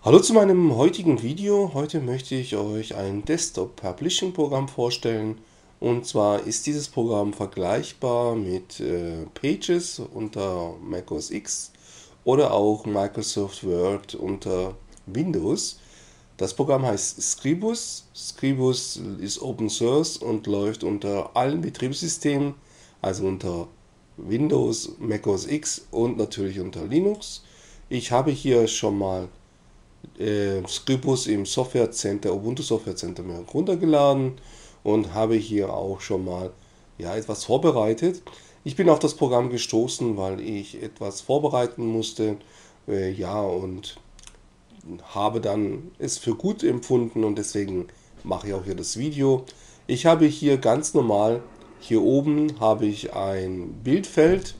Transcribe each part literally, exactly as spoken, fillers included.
Hallo zu meinem heutigen Video. Heute möchte ich euch ein Desktop Publishing Programm vorstellen. Und zwar ist dieses Programm vergleichbar mit äh, Pages unter Mac O S X oder auch Microsoft Word unter Windows. Das Programm heißt Scribus. Scribus ist Open Source und läuft unter allen Betriebssystemen, also unter Windows, Mac O S X und natürlich unter Linux. Ich habe hier schon mal äh, Scribus im Software Center, Ubuntu Software Center mir runtergeladen und habe hier auch schon mal ja, etwas vorbereitet. Ich bin auf das Programm gestoßen, weil ich etwas vorbereiten musste, äh, ja, und habe dann es für gut empfunden und deswegen mache ich auch hier das Video. Ich habe hier ganz normal, hier oben habe ich ein Bildfeld.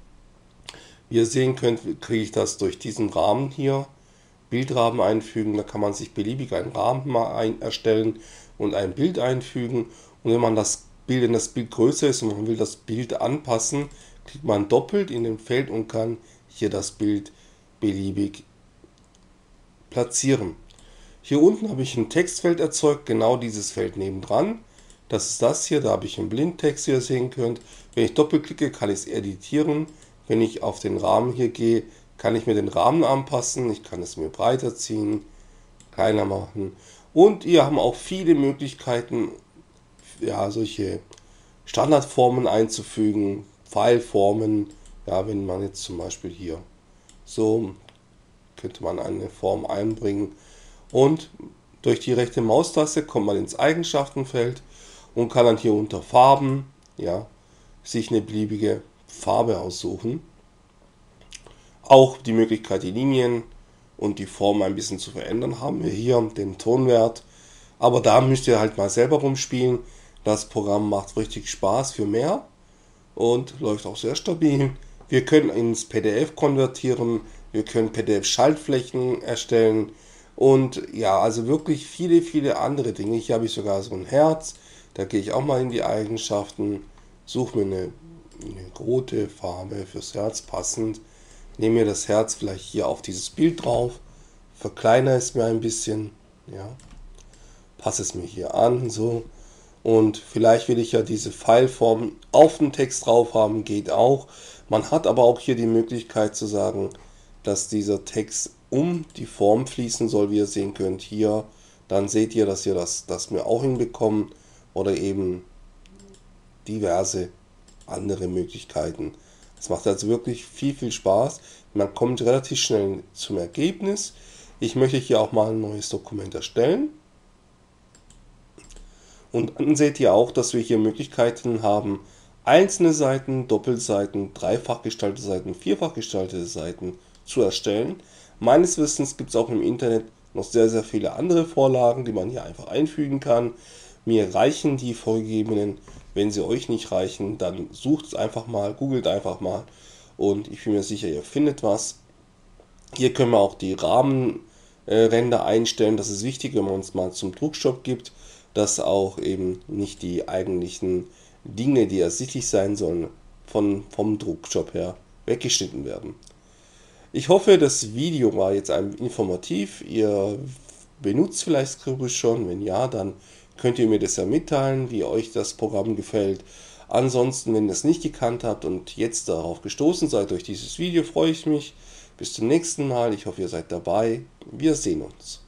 Wie ihr sehen könnt, kriege ich das durch diesen Rahmen hier. Bildrahmen einfügen, da kann man sich beliebig einen Rahmen mal ein erstellen und ein Bild einfügen. Und wenn man das Bild, wenn das Bild größer ist und man will das Bild anpassen, klickt man doppelt in dem Feld und kann hier das Bild beliebig platzieren. Hier unten habe ich ein Textfeld erzeugt, genau dieses Feld nebendran. Das ist das hier, da habe ich einen Blindtext, wie ihr sehen könnt. Wenn ich doppelklicke, kann ich es editieren. Wenn ich auf den Rahmen hier gehe, kann ich mir den Rahmen anpassen. Ich kann es mir breiter ziehen, kleiner machen. Und ihr habt auch viele Möglichkeiten, ja, solche Standardformen einzufügen, Pfeilformen. Ja, wenn man jetzt zum Beispiel hier so, könnte man eine Form einbringen. Und durch die rechte Maustaste kommt man ins Eigenschaftenfeld und kann dann hier unter Farben, ja, sich eine beliebige Farbe aussuchen. Auch die Möglichkeit, die Linien und die Form ein bisschen zu verändern, haben wir hier den Tonwert. Aber da müsst ihr halt mal selber rumspielen. Das Programm macht richtig Spaß für mehr und läuft auch sehr stabil. Wir können ins P D F konvertieren, wir können P D F-Schaltflächen erstellen und ja, also wirklich viele, viele andere Dinge. Hier habe ich sogar so ein Herz. Da gehe ich auch mal in die Eigenschaften, suche mir eine, eine rote Farbe fürs Herz passend. Nehme mir das Herz vielleicht hier auf dieses Bild drauf, verkleinere es mir ein bisschen, ja, passe es mir hier an, so. Und vielleicht will ich ja diese Pfeilform auf den Text drauf haben, geht auch. Man hat aber auch hier die Möglichkeit zu sagen, dass dieser Text um die Form fließen soll, wie ihr sehen könnt hier. Dann seht ihr, dass ihr das, das mir auch hinbekommen oder eben diverse andere Möglichkeiten. Es macht also wirklich viel, viel Spaß. Man kommt relativ schnell zum Ergebnis. Ich möchte hier auch mal ein neues Dokument erstellen. Und dann seht ihr auch, dass wir hier Möglichkeiten haben, einzelne Seiten, Doppelseiten, dreifach gestaltete Seiten, vierfach gestaltete Seiten zu erstellen. Meines Wissens gibt es auch im Internet noch sehr, sehr viele andere Vorlagen, die man hier einfach einfügen kann. Mir reichen die vorgegebenen. Wenn sie euch nicht reichen, dann sucht es einfach mal, googelt einfach mal und ich bin mir sicher, ihr findet was. Hier können wir auch die Rahmenränder einstellen. Das ist wichtig, wenn man uns mal zum Druckstopp gibt, dass auch eben nicht die eigentlichen Dinge, die ersichtlich sein sollen, von, vom Druckstopp her weggeschnitten werden. Ich hoffe, das Video war jetzt informativ. Ihr benutzt vielleicht Scribus schon. Wenn ja, dann könnt ihr mir das ja mitteilen, wie euch das Programm gefällt. Ansonsten, wenn ihr es nicht gekannt habt und jetzt darauf gestoßen seid durch dieses Video, freue ich mich. Bis zum nächsten Mal. Ich hoffe, ihr seid dabei. Wir sehen uns.